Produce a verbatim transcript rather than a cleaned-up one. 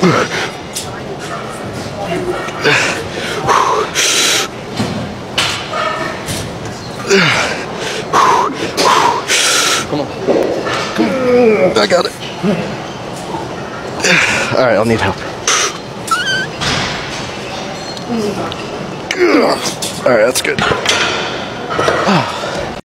Come on. Come on. I got it. All right, I'll need help. All right, that's good.